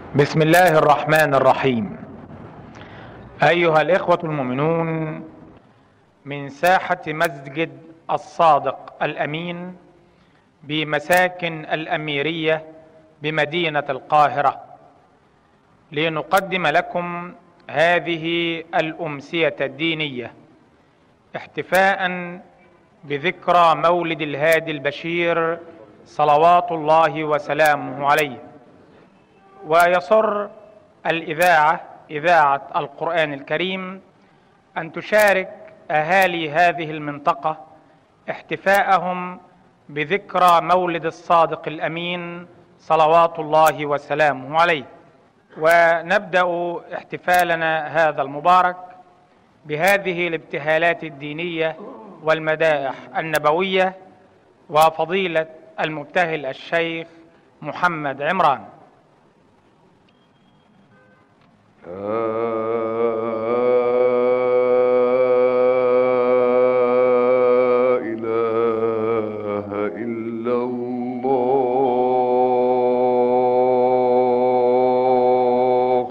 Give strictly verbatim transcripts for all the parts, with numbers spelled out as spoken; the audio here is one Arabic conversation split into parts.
بسم الله الرحمن الرحيم. أيها الإخوة المؤمنون، من ساحة مسجد الصادق الأمين بمساكن الأميرية بمدينة القاهرة، لنقدم لكم هذه الأمسية الدينية احتفاء بذكرى مولد الهادي البشير صلوات الله وسلامه عليه. ويسر الإذاعة إذاعة القرآن الكريم أن تشارك أهالي هذه المنطقة احتفاءهم بذكرى مولد الصادق الأمين صلوات الله وسلامه عليه. ونبدأ احتفالنا هذا المبارك بهذه الابتهالات الدينية والمدائح النبوية وفضيلة المبتهل الشيخ محمد عمران. لا إله إلا الله.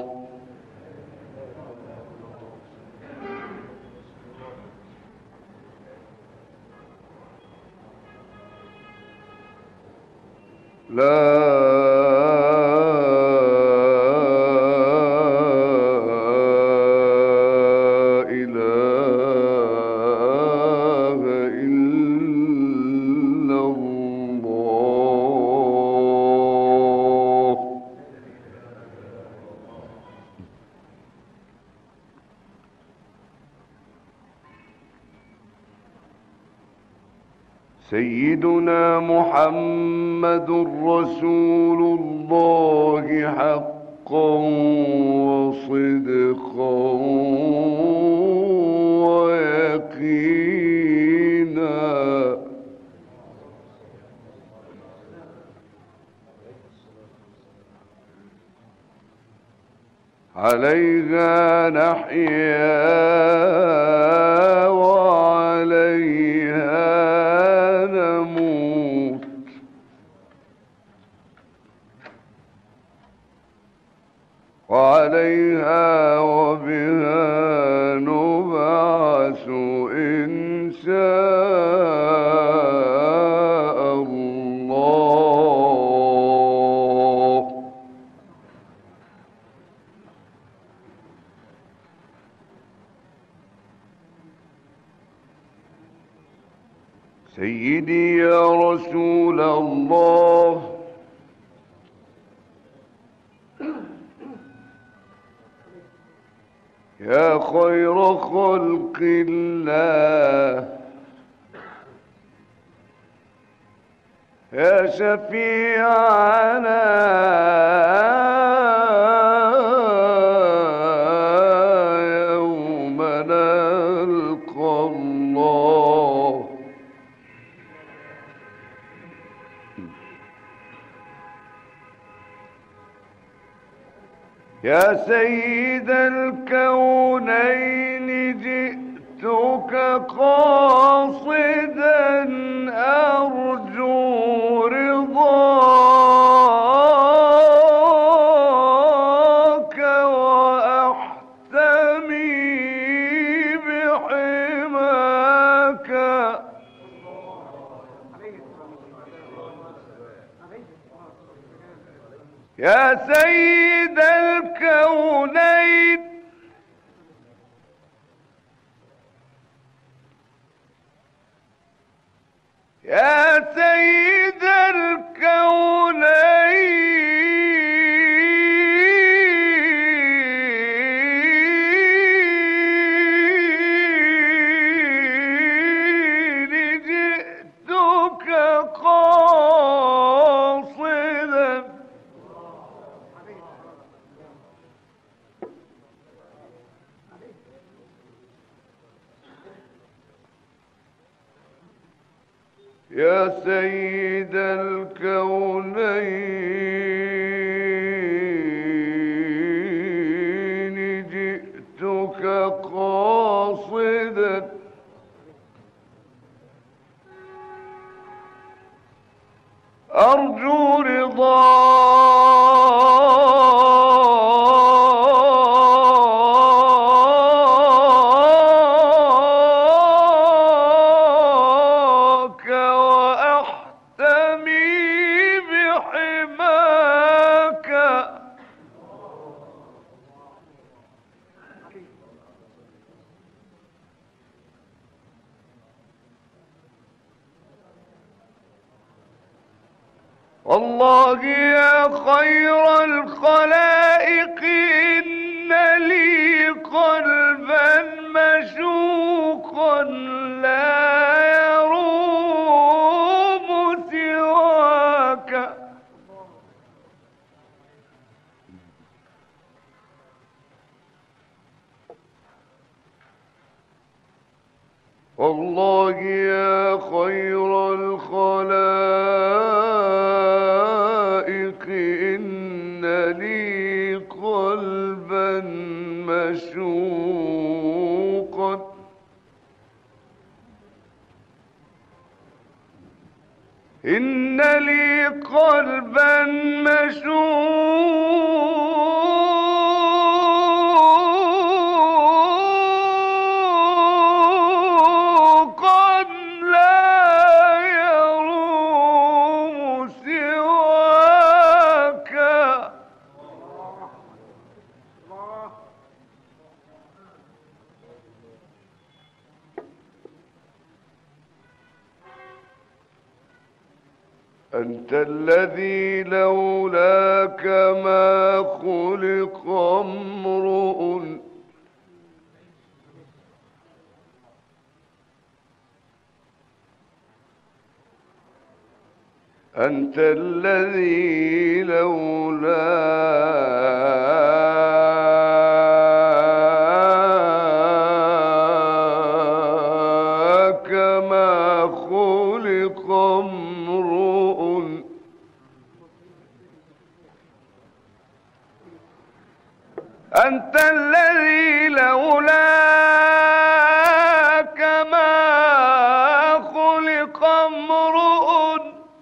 لا سيدنا محمد رسول الله حقا وصدقا ويقينا، عليها نحيا وعليها نموت، وعليها وبها نبعث إن شاء الله. سيدي يا رسول الله، يا خير خلق الله، يا شفيعنا يوم نلقى الله. يا سيد الكونين جئتك قاصدا أرجو رضاك وأحتمي بحماك. يا سيد الكونين يا سيد الكونين جئتك قاصدا يا سيد الكونين جئتك قاصدا أرجو رضاك الله يا خير الخلائق إن لي قلبا مشوقا لا يروم سواك. الله يا خير الخلائق إن لي قلبا مشوقا إن لي قلبا مشوقا لا يروم سواك. أنت الذي لولاك ما خلق امرؤ أنت الذي لولاك ما خلق امرؤ أنت الذي لولاك ما خلق امرؤ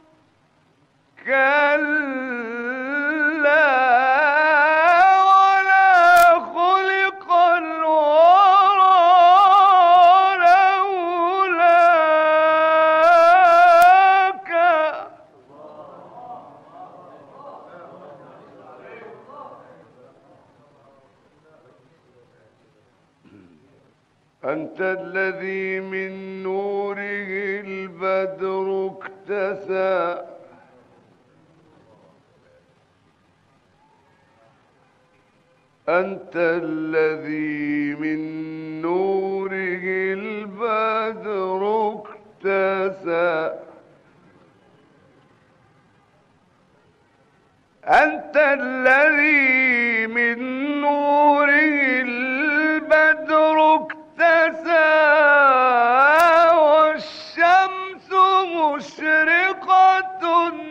كلا ولا خلق الورى لولاك. أنت الذي من نوره البدر اكتسى أنت الذي من نوره البدر اكتسى أنت الذي من نوره البدر اكتسى والشمس مشرقة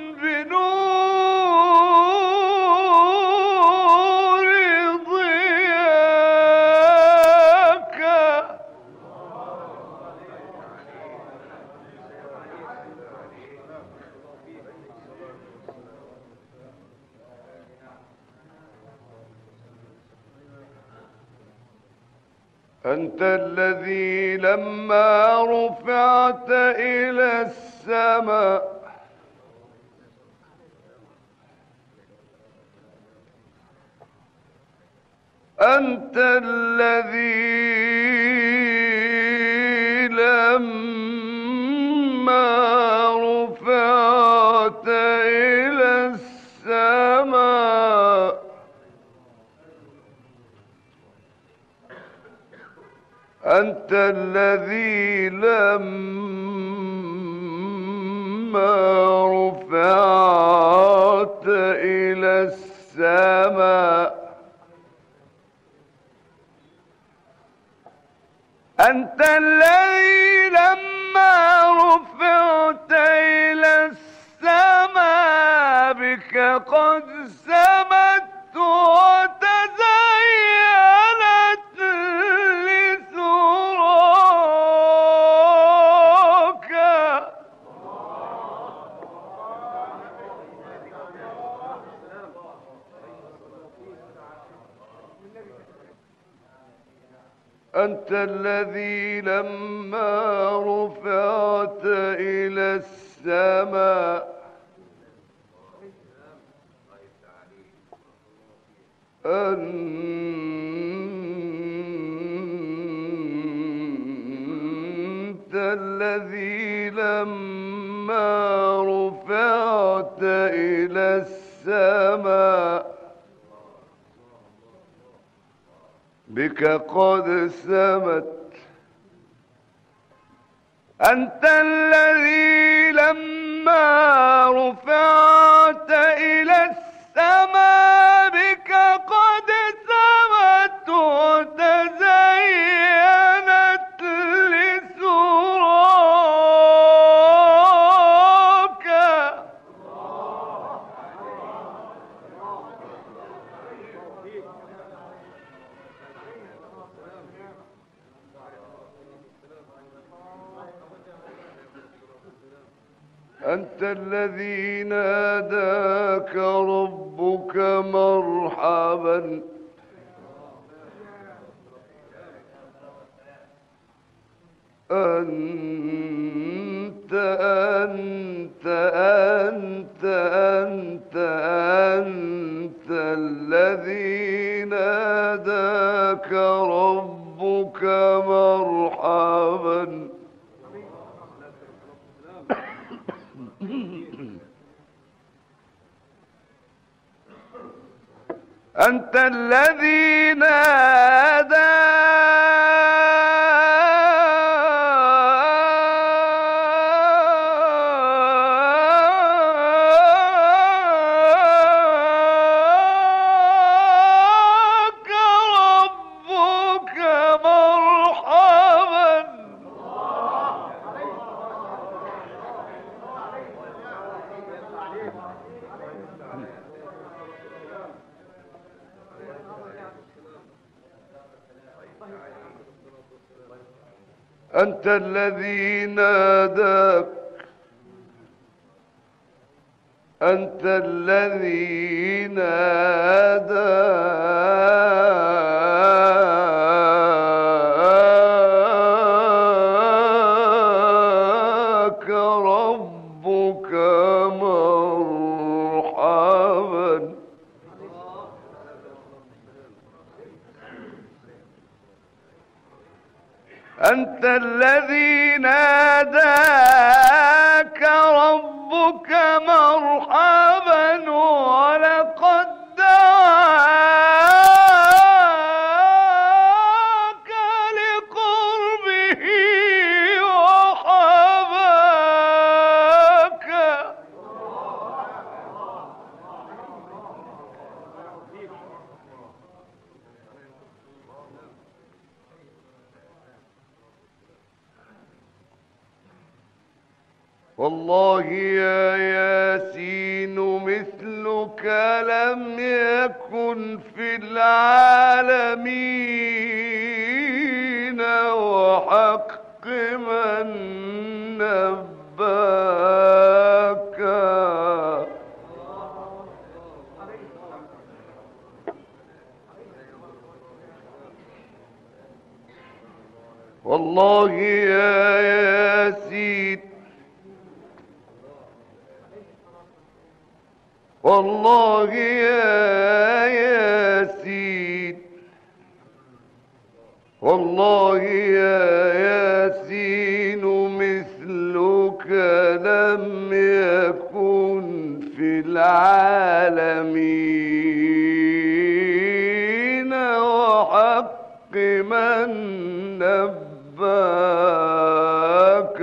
بنور ضياك. أنت الذي لما رفعت إلى السماء أنت الذي لما رفعت إلى السماء أنت الذي لما رفعت إلى السماء أنت الذي لما رفعت إلى السماء بك قد سمت وتزينت لسراك. أنت الذي لما رفعت إلى السماء أنت الذي لما رفعت إلى بك قد سمت. أنت الذي لما رفعت إلى السماء بك قد سمت وتزينت لسراك. أنت الذي ناداك ربك مرحبا. أنت أنت أنت أنت أنت الذي ناداك ربك مرحبا. أنت الذي ناداك ربك مرحبا. أنت الذي ناداك. أنت الذي ناداك ربك مرحبا. أنت الذي ناداك ربك مرحبا ولقد دعاك لقربه وحباك. والله يا ياسين مثلك لم يكن في العالمين وحق من نباك. والله يا ياسين والله يا ياسين والله يا ياسين مثلك لم يكن في العالمين وحق من نباك.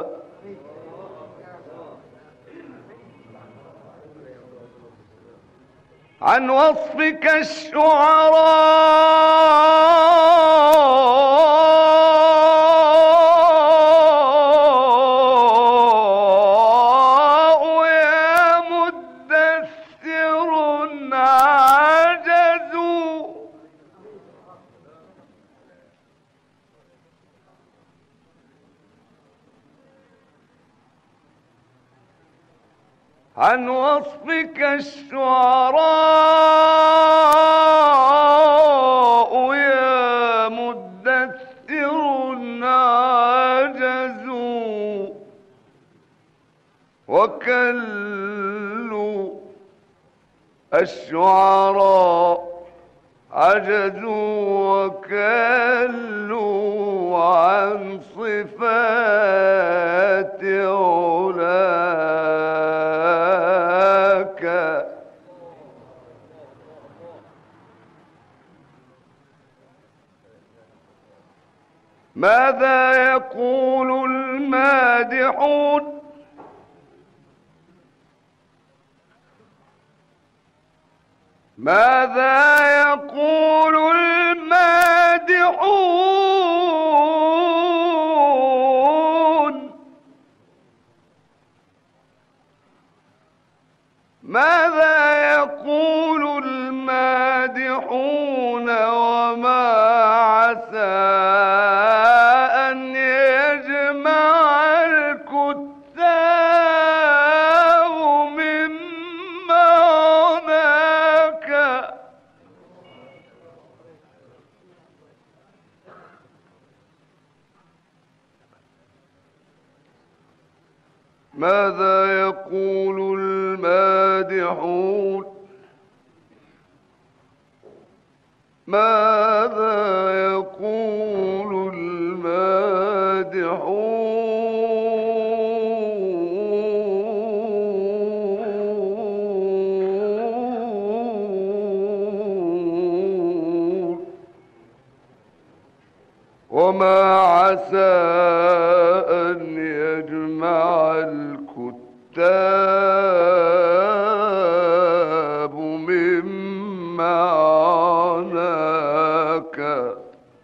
عن وصفك الشعراء يا مدثر عجزوا. عن وصفك الشعراء يا مدثر عجزوا وكلوا الشعراء عجزوا وكلوا عن صفات علاك. ماذا يقول المادحون ماذا يقول المادحون ماذا يقول المادحون وما عسى أن يجمع الكتاب مما هناك ماذا يقول المادحون ماذا يقول المادحون وما عسى أن يجمع الكتاب مما عناك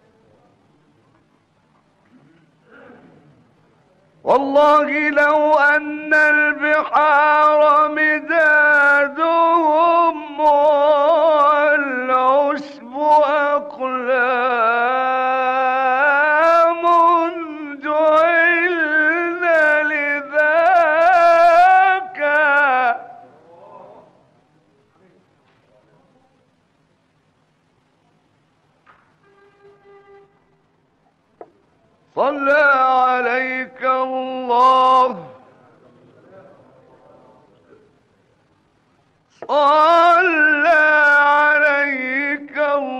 والله لو أن البحار مدادهم والعشب أقلام جعلنا لذاك صلى عليك الله صلى عليك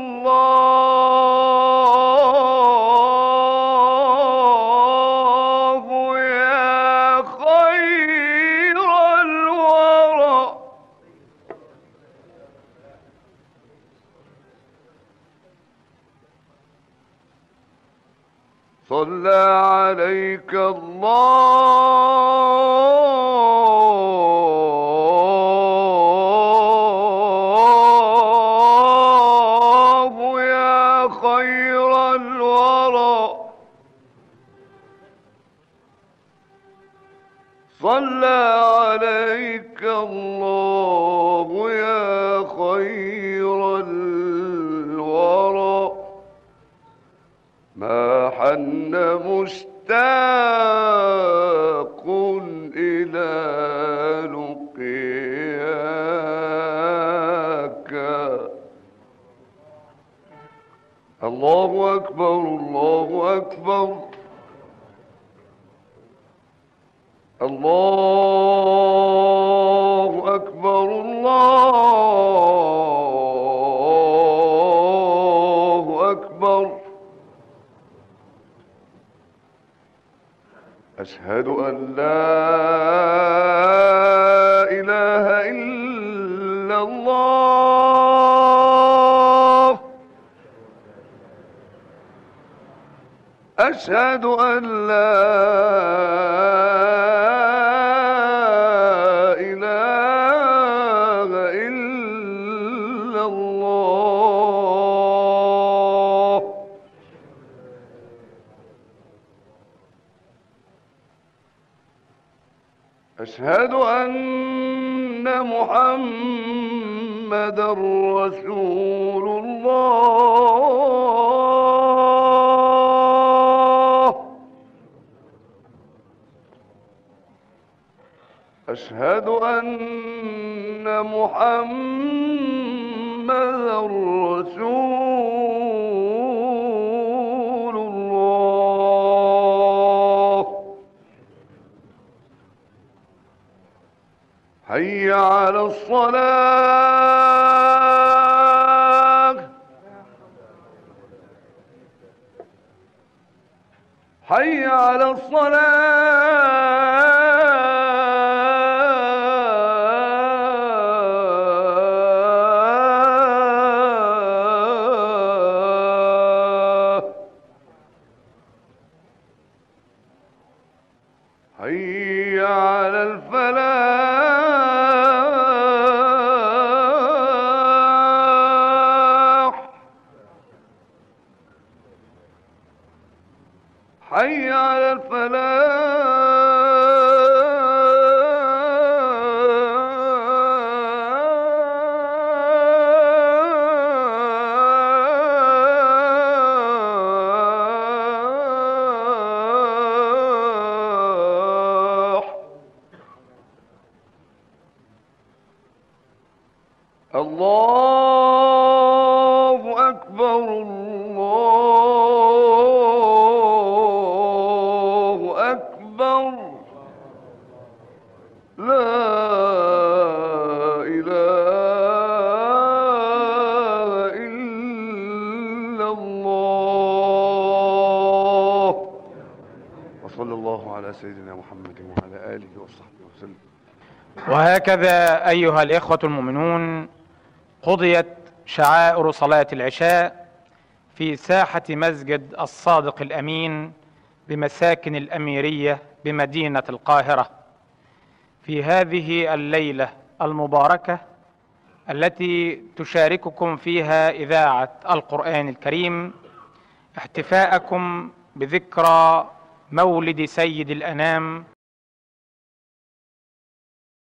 الله يا خير الورى صلى عليك الله يا خير الورى صلى عليك الله يا خير الورى ما حن مشتاق إلى لقياك الله أكبر الله أكبر الله أكبر الله أكبر أشهد أن لا إله إلا الله أشهد أن لا إله إلا الله أشهد أن محمدًا رسول الله أشهد أن محمدًا رسول الله حي على الصلاة حي على الصلاة حي على الفلاح. الله أكبر، الله أكبر، لا إله إلا الله. وصلى الله على سيدنا محمد وعلى آله وصحبه وسلم. وهكذا أيها الإخوة المؤمنون قضيت شعائر صلاة العشاء في ساحة مسجد الصادق الأمين بمساكن الأميرية بمدينة القاهرة في هذه الليلة المباركة التي تشارككم فيها إذاعة القرآن الكريم احتفاءكم بذكرى مولد سيد الأنام